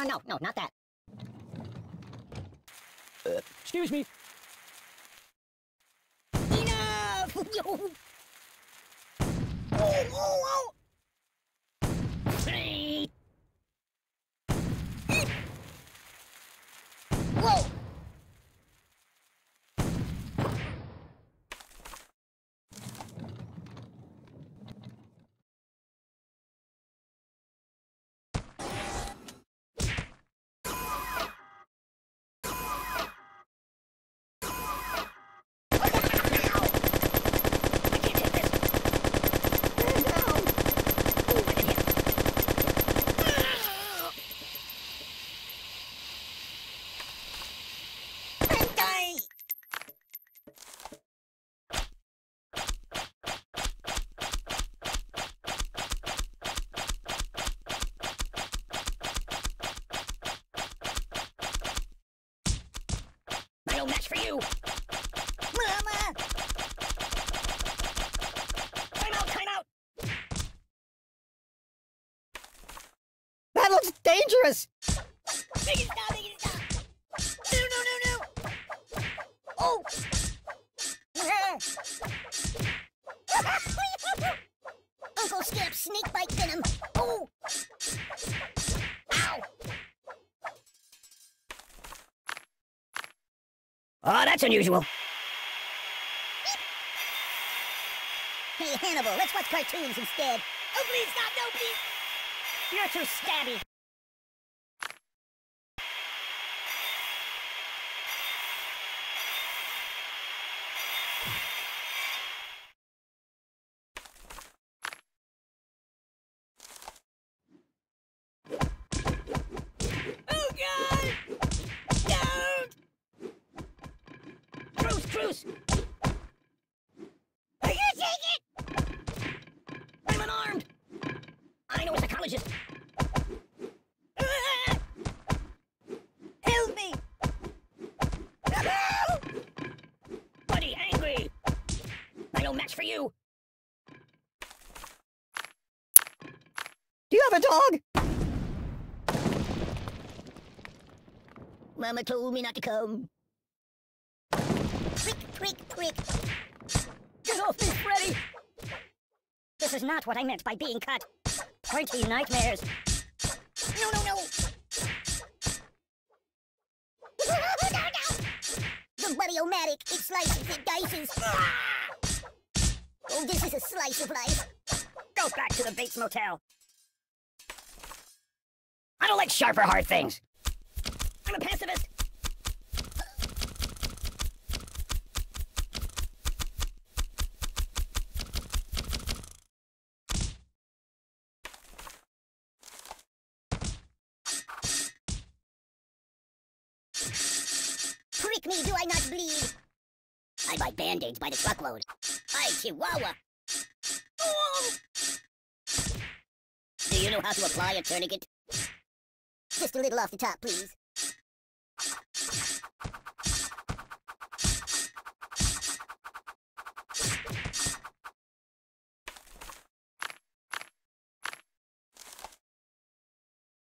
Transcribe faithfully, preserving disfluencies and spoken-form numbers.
Uh, no, no, not that. Uh, excuse me. Enough! Oh, oh, oh! Hey. Whoa! No match for you! Mama! Time out, time out! That looks dangerous! Make it stop, make it stop! No, no, no, no! Oh! Uncle Skip, snake bite venom! Oh! Ow! Oh, that's unusual. Hey, Hannibal, let's watch cartoons instead. Oh, please, stop, no, please! You're too stabby. Oh, God! Don't! Truce, truce! I can't take it! I'm unarmed! I know a psychologist! Ah! Help me! Ah! Buddy, angry! I no match for you! Do you have a dog? Mama told me not to come. Prick, prick, prick. Get off me, Freddy! This is not what I meant by being cut. Pointy nightmares. No, no, no. No, no. The buddy-o-matic, it slices, it dices. Ah! Oh, this is a slice of life. Go back to the Bates Motel. I don't like sharp or hard things. I'm a pacifist. Prick me, do I not bleed? I buy band-aids by the truckload. I Chihuahua. Oh! Do you know how to apply a tourniquet? Just a little off the top, please.